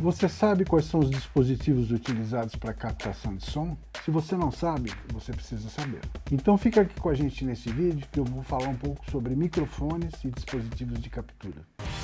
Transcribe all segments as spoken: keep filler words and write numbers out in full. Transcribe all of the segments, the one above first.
Você sabe quais são os dispositivos utilizados para captação de som? Se você não sabe, você precisa saber. Então fica aqui com a gente nesse vídeo que eu vou falar um pouco sobre microfones e dispositivos de captura.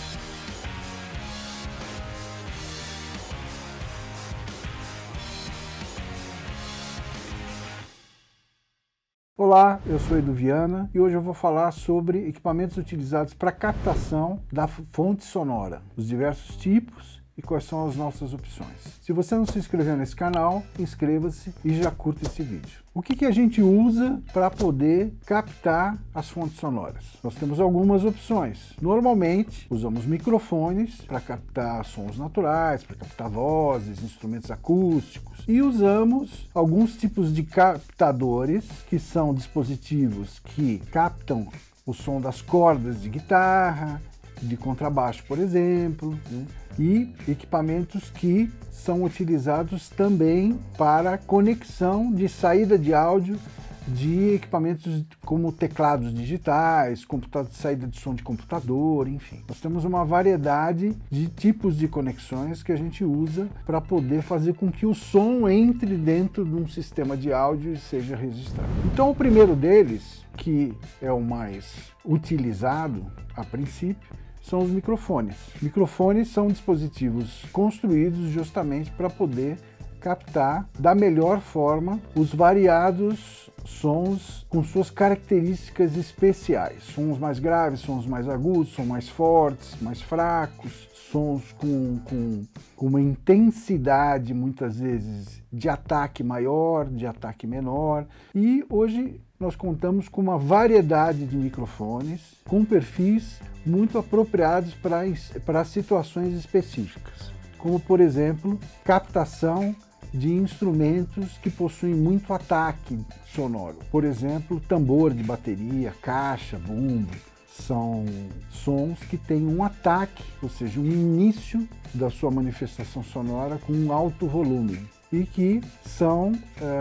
Olá, eu sou Edu Viana e hoje eu vou falar sobre equipamentos utilizados para captação da fonte sonora, os diversos tipos e quais são as nossas opções. Se você não se inscreveu nesse canal, inscreva-se e já curta esse vídeo. O que que a gente usa para poder captar as fontes sonoras? Nós temos algumas opções. Normalmente, usamos microfones para captar sons naturais, para captar vozes, instrumentos acústicos. E usamos alguns tipos de captadores, que são dispositivos que captam o som das cordas de guitarra, de contrabaixo, por exemplo, né? E equipamentos que são utilizados também para conexão de saída de áudio de equipamentos como teclados digitais, computador, saída de som de computador, enfim. Nós temos uma variedade de tipos de conexões que a gente usa para poder fazer com que o som entre dentro de um sistema de áudio e seja registrado. Então o primeiro deles, que é o mais utilizado a princípio, são os microfones. Microfones são dispositivos construídos justamente para poder captar da melhor forma os variados sons com suas características especiais. Sons mais graves, sons mais agudos, sons mais fortes, mais fracos, sons com, com, com uma intensidade muitas vezes de ataque maior, de ataque menor. E hoje nós contamos com uma variedade de microfones com perfis muito apropriados para, para situações específicas, como por exemplo, captação de instrumentos que possuem muito ataque sonoro. Por exemplo, tambor de bateria, caixa, bumbo, são sons que têm um ataque, ou seja, um início da sua manifestação sonora com um alto volume. E que são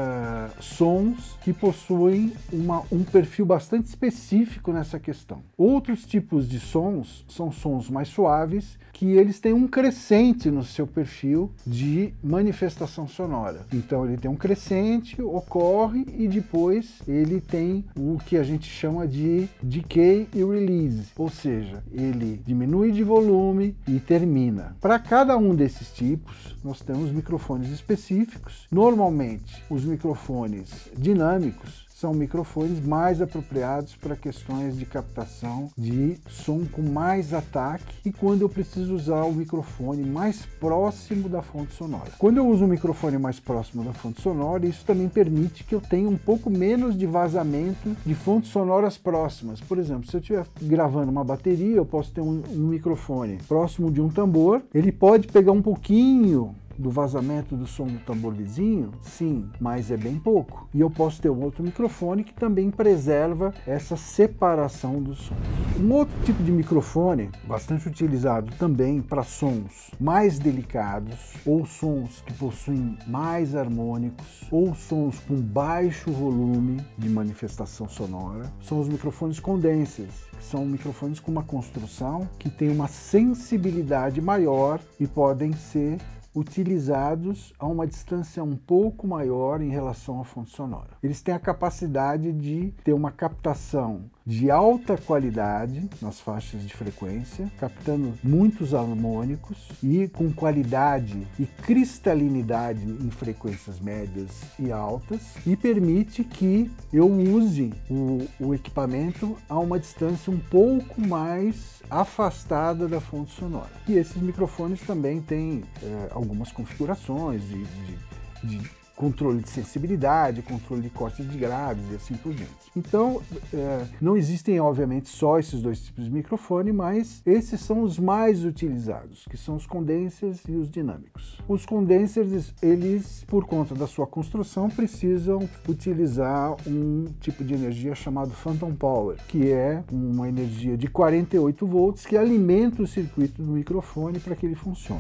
uh, sons que possuem uma, um perfil bastante específico nessa questão. Outros tipos de sons são sons mais suaves, que eles têm um crescente no seu perfil de manifestação sonora. Então ele tem um crescente, ocorre e depois ele tem o que a gente chama de decay e release, ou seja, ele diminui de volume e termina. Para cada um desses tipos, nós temos microfones específicos. Normalmente, os microfones dinâmicos são microfones mais apropriados para questões de captação de som com mais ataque e quando eu preciso usar o microfone mais próximo da fonte sonora. Quando eu uso um microfone mais próximo da fonte sonora, isso também permite que eu tenha um pouco menos de vazamento de fontes sonoras próximas. Por exemplo, se eu estiver gravando uma bateria, eu posso ter um, um microfone próximo de um tambor, ele pode pegar um pouquinho do vazamento do som do tambor vizinho, sim, mas é bem pouco. E eu posso ter um outro microfone que também preserva essa separação dos sons. Um outro tipo de microfone, bastante utilizado também para sons mais delicados, ou sons que possuem mais harmônicos, ou sons com baixo volume de manifestação sonora, são os microfones condensers, que são microfones com uma construção que tem uma sensibilidade maior e podem ser utilizados a uma distância um pouco maior em relação à fonte sonora. Eles têm a capacidade de ter uma captação de alta qualidade nas faixas de frequência, captando muitos harmônicos e com qualidade e cristalinidade em frequências médias e altas, e permite que eu use o, o equipamento a uma distância um pouco mais afastada da fonte sonora. E esses microfones também têm é, algumas configurações de, de, de controle de sensibilidade, controle de cortes de graves e assim por diante. Então, é, não existem, obviamente, só esses dois tipos de microfone, mas esses são os mais utilizados, que são os condensers e os dinâmicos. Os condensers, eles, por conta da sua construção, precisam utilizar um tipo de energia chamado phantom power, que é uma energia de quarenta e oito volts que alimenta o circuito do microfone para que ele funcione.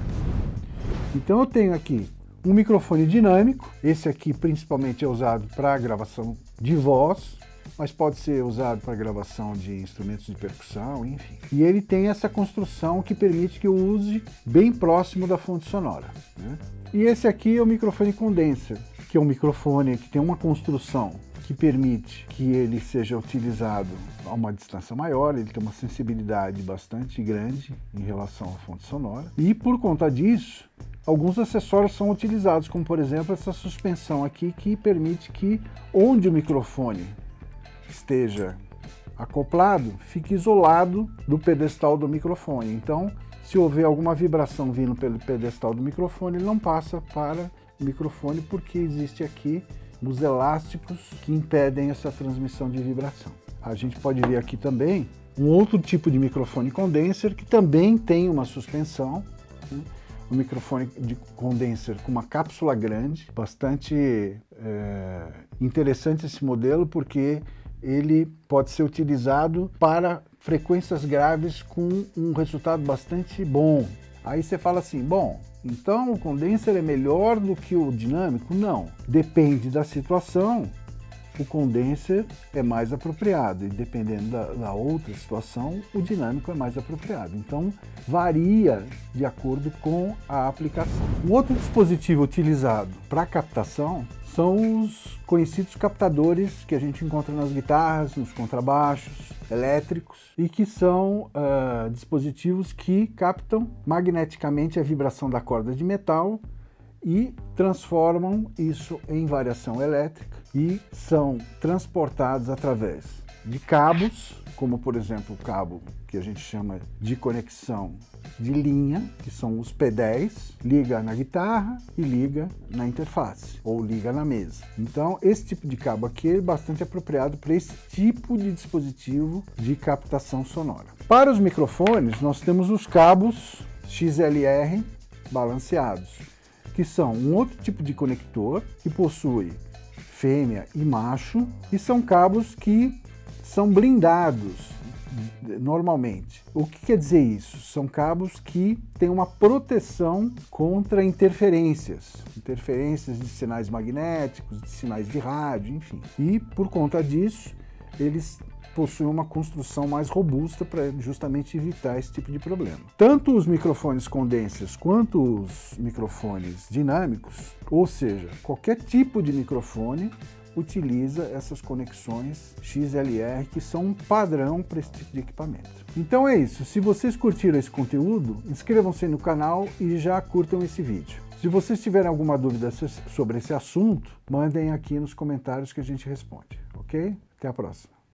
Então, eu tenho aqui um microfone dinâmico, esse aqui principalmente é usado para gravação de voz, mas pode ser usado para gravação de instrumentos de percussão, enfim. E ele tem essa construção que permite que eu use bem próximo da fonte sonora, né? E esse aqui é o microfone condenser, que é um microfone que tem uma construção que permite que ele seja utilizado a uma distância maior, ele tem uma sensibilidade bastante grande em relação à fonte sonora. E por conta disso, alguns acessórios são utilizados, como por exemplo essa suspensão aqui que permite que onde o microfone esteja acoplado, fique isolado do pedestal do microfone. Então, se houver alguma vibração vindo pelo pedestal do microfone, ele não passa para o microfone porque existe aqui os elásticos que impedem essa transmissão de vibração. A gente pode ver aqui também um outro tipo de microfone condenser que também tem uma suspensão, né? Um microfone de condenser com uma cápsula grande, bastante é, interessante esse modelo porque ele pode ser utilizado para frequências graves com um resultado bastante bom. Aí você fala assim, bom, então o condenser é melhor do que o dinâmico? Não, depende da situação, o condenser é mais apropriado e dependendo da, da outra situação, o dinâmico é mais apropriado. Então varia de acordo com a aplicação. Um outro dispositivo utilizado para captação são os conhecidos captadores que a gente encontra nas guitarras, nos contrabaixos elétricos e que são uh, dispositivos que captam magneticamente a vibração da corda de metal e transformam isso em variação elétrica e são transportados através de cabos, como por exemplo o cabo que a gente chama de conexão de linha, que são os P dez, liga na guitarra e liga na interface, ou liga na mesa. Então esse tipo de cabo aqui é bastante apropriado para esse tipo de dispositivo de captação sonora. Para os microfones nós temos os cabos X L R balanceados, que são um outro tipo de conector que possui fêmea e macho e são cabos que são blindados normalmente. O que quer dizer isso? São cabos que têm uma proteção contra interferências, interferências de sinais magnéticos, de sinais de rádio, enfim. E por conta disso, eles possuem uma construção mais robusta para justamente evitar esse tipo de problema. Tanto os microfones condensers quanto os microfones dinâmicos, ou seja, qualquer tipo de microfone, utiliza essas conexões X L R que são um padrão para esse tipo de equipamento. Então é isso. Se vocês curtiram esse conteúdo, inscrevam-se no canal e já curtam esse vídeo. Se vocês tiverem alguma dúvida sobre esse assunto, mandem aqui nos comentários que a gente responde, ok? Até a próxima.